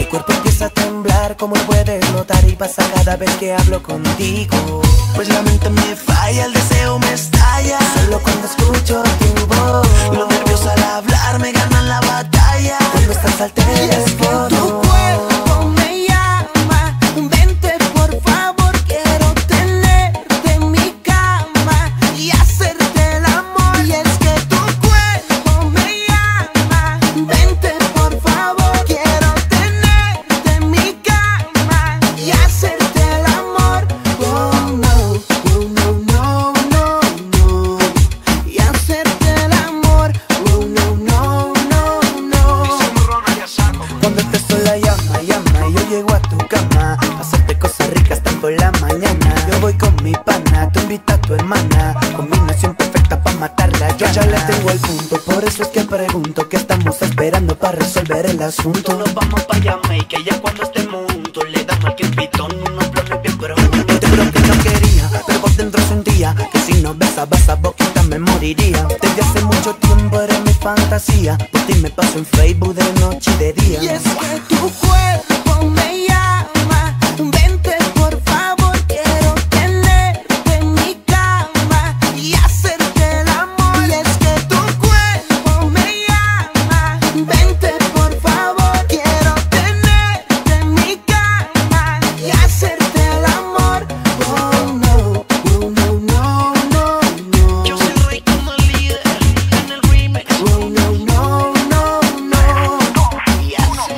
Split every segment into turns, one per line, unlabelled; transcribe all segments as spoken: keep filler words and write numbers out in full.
cuerpo empieza a temblar, como puedes notar, y pasa cada vez que hablo contigo.
Pues la mente me falla, el deseo me estalla
solo cuando escucho tu voz.
Los nervios al hablar me ganan la batalla
cuando estás al teléfono.
Tu cuerpo me llama, vente por favor, quiero tenerte en mi cama y hacerte el amor. Y es que tu cuerpo me llama, vente por favor, quiero tenerte en mi cama y hacerte el amor. Oh no, oh no, no, no, no, y hacerte el amor. Oh no, no, no, no.
Cuando estés sola llama, llama, y yo llego a tu cama a hacerte cosas ricas hasta por la mañana. Yo voy con mi pana, tú invita a tu hermana, combinación perfecta pa' matar la llama. Yo ya le tengo el punto, por eso es que pregunto ¿qué estamos esperando para resolver el asunto?
Nos vamos pa' Jamaica, ya cuando estemos juntos le damos al pitón unos blones bien profundos.
Te juro que no quería, pero por dentro sentía que si no besas, besas boquita me moriría. Desde hace mucho tiempo eres mi fantasía, por ti me paso en Facebook de noche y de día.
Y es que tu cuerpo me llama, vente por favor, quiero tenerte en mi cama y hacerte el amor. Y es que tu cuerpo me llama, vente por favor, quiero tenerte en mi cama y hacerte el amor. Oh no, oh no, no, no, no.
Yo soy rey como el líder en el remix.
Oh no, no, no, no.
Y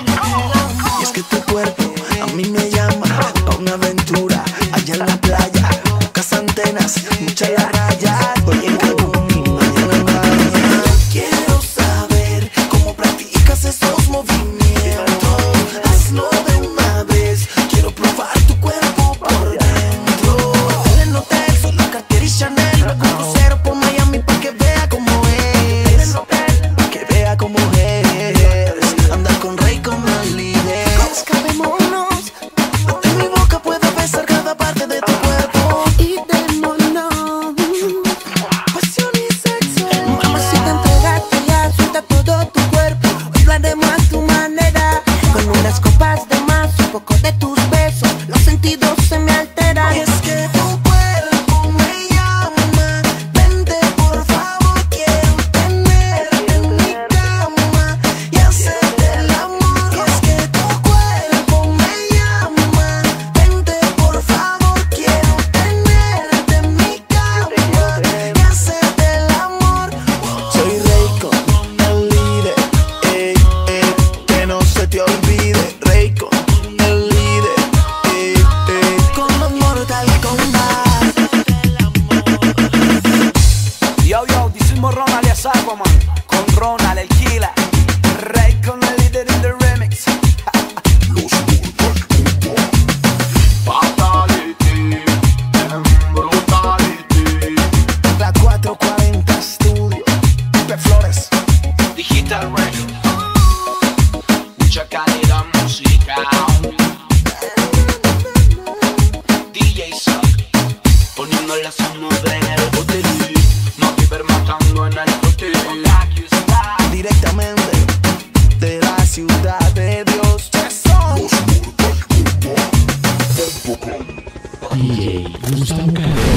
es que tu cuerpo a mí me llama a una aventura allá en la playa. Pocas antenas, mucha la raya. Hoy en Cancún y mañana en Bahía. Quiero saber cómo practicas esos movimientos. Hazlo de una vez, quiero probar tu cuerpo por dentro. En el hotel, soy la cartera y Chanel. Un crucero por Miami pa' que vea cómo es. Pa' que vea cómo es. Andar con rey como el líder.
Escapémonos
En mi boca puedo besar cada parte de tu cuerpo.
y démonos
Pasión y sexo.
Mamacita, entregate ya, suelta todo tu cuerpo. Hoy lo haremos a tu manera, con unas copas de más, un poco de tus besos, los sentidos se me alteran.
Y es que tu cuerpo me llama, vente por favor, quiero tenerte en mi cama y hacerte el amor. Y es que tu cuerpo me llama, vente por favor, quiero tenerte en mi cama y hacerte el amor. Soy rey con el líder, ey, ey, que no se te olvide. Rey con el líder, ey, ey, con los Mortal Kombat.
Yo, yo, this is Morron alias Aquaman, con Ronald el Killer, Rey con el líder in the remix.
Fatality, brutality.
La cuatrocientos cuarenta Studio, Pepe Flores.
Digital Record. Mucha calidad musical. D J Suck, poniéndole a mover en el botín. No viver matando en el botín.
Directamente de la ciudad de Dios.
D J Gustavo Carrera.